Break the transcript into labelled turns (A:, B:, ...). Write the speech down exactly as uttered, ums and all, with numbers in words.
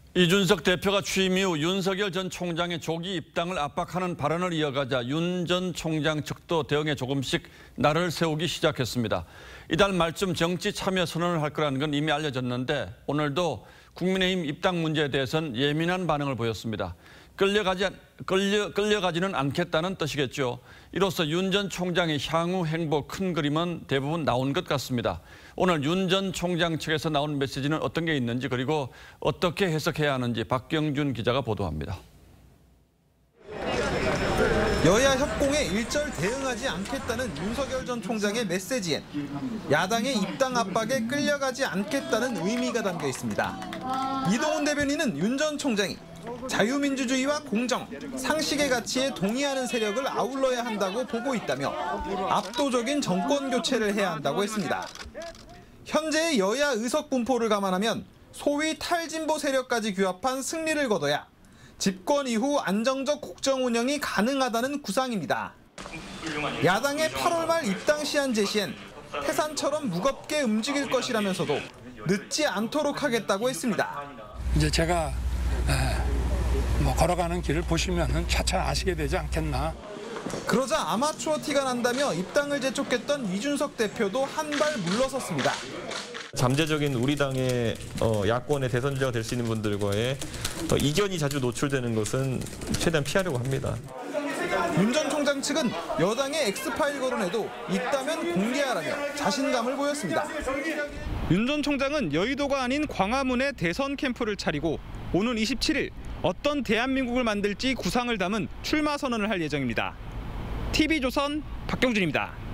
A: 이준석 대표가 취임 이후 윤석열 전 총장의 조기 입당을 압박하는 발언을 이어가자 윤 전 총장 측도 대응에 조금씩 날을 세우기 시작했습니다. 이달 말쯤 정치 참여 선언을 할 거라는 건 이미 알려졌는데 오늘도 국민의힘 입당 문제에 대해서는 예민한 반응을 보였습니다. 끌려가지, 끌려, 끌려가지는 않겠다는 뜻이겠죠. 이로써 윤 전 총장의 향후 행보 큰 그림은 대부분 나온 것 같습니다. 오늘 윤 전 총장 측에서 나온 메시지는 어떤 게 있는지 그리고 어떻게 해석해야 하는지 박경준 기자가 보도합니다.
B: 여야 협공에 일절 대응하지 않겠다는 윤석열 전 총장의 메시지엔 야당의 입당 압박에 끌려가지 않겠다는 의미가 담겨 있습니다. 이동훈 대변인은 윤 전 총장이 자유민주주의와 공정, 상식의 가치에 동의하는 세력을 아울러야 한다고 보고 있다며 압도적인 정권 교체를 해야 한다고 했습니다. 현재의 여야 의석 분포를 감안하면 소위 탈진보 세력까지 규합한 승리를 거둬야 집권 이후 안정적 국정 운영이 가능하다는 구상입니다. 야당의 팔월 말 입당 시한 제시엔 태산처럼 무겁게 움직일 것이라면서도 늦지 않도록 하겠다고 했습니다.
C: 이제 제가 뭐 걸어가는 길을 보시면은 차차 아시게 되지 않겠나.
B: 그러자 아마추어 티가 난다며 입당을 재촉했던 이준석 대표도 한 발 물러섰습니다.
D: 잠재적인 우리 당의 어, 야권의 대선 주자가 될 수 있는 분들과의 어, 이견이 자주 노출되는 것은 최대한 피하려고 합니다.
B: 윤 전 총장 측은 여당의 엑스파일 거론에도 있다면 공개하라며 자신감을 보였습니다. 윤 전 총장은 여의도가 아닌 광화문에 대선 캠프를 차리고 오는 이십칠일 어떤 대한민국을 만들지 구상을 담은 출마 선언을 할 예정입니다. 티비조선 박경준입니다.